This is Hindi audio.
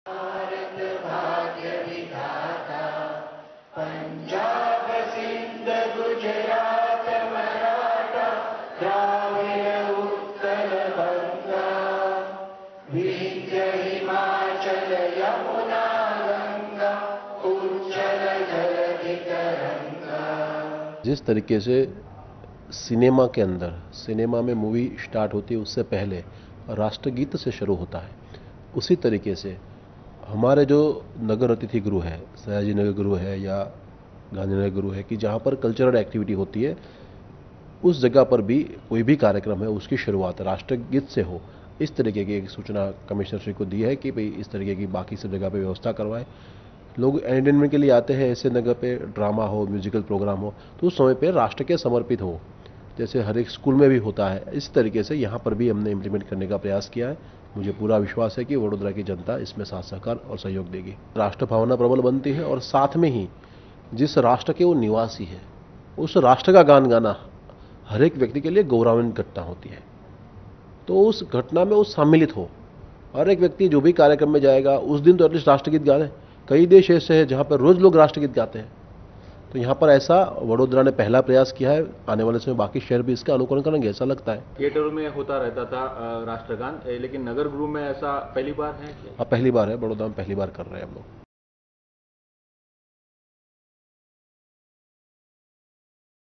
भारत भाग्य विधाता, पंजाब सिंध गुजरात मराठा, द्राविड़ उत्कल बंगा, विंध्य हिमाचल यमुना गंगा, उज्जल जलधि तरंगा। जिस तरीके से सिनेमा के अंदर, सिनेमा में मूवी स्टार्ट होती है उससे पहले राष्ट्रगीत से शुरू होता है, उसी तरीके से हमारे जो नगर अतिथि गृह है, सयाजी नगर गृह है या गांधीनगर गृह है, कि जहाँ पर कल्चरल एक्टिविटी होती है, उस जगह पर भी कोई भी कार्यक्रम है उसकी शुरुआत राष्ट्रगीत से हो, इस तरीके की एक सूचना कमिश्नर श्री को दी है कि भाई इस तरीके की बाकी सब जगह पे व्यवस्था करवाएं। लोग एंटरटेनमेंट के लिए आते हैं, ऐसे जगह पे ड्रामा हो, म्यूजिकल प्रोग्राम हो, तो उस समय पे राष्ट्र के समर्पित हो, जैसे हर एक स्कूल में भी होता है। इस तरीके से यहाँ पर भी हमने इम्प्लीमेंट करने का प्रयास किया है। मुझे पूरा विश्वास है कि वडोदरा की जनता इसमें साथ सहकार और सहयोग देगी। राष्ट्र भावना प्रबल बनती है और साथ में ही जिस राष्ट्र के वो निवासी है उस राष्ट्र का गान गाना हर एक व्यक्ति के लिए गौरवान्वित घटना होती है। तो उस घटना में वो सम्मिलित हो, हर एक व्यक्ति जो भी कार्यक्रम में जाएगा उस दिन तो एटलीस्ट राष्ट्रगीत गा लें। कई देश ऐसे हैं जहाँ पर रोज लोग राष्ट्रगीत गाते हैं, तो यहाँ पर ऐसा वडोदरा ने पहला प्रयास किया है। आने वाले समय बाकी शहर भी इसका अनुकरण करेंगे ऐसा लगता है। थिएटरों में होता रहता था राष्ट्रगान, लेकिन नगर गृह में ऐसा पहली बार है? अब पहली बार है, वडोदरा में पहली बार कर रहे हैं हम लोग।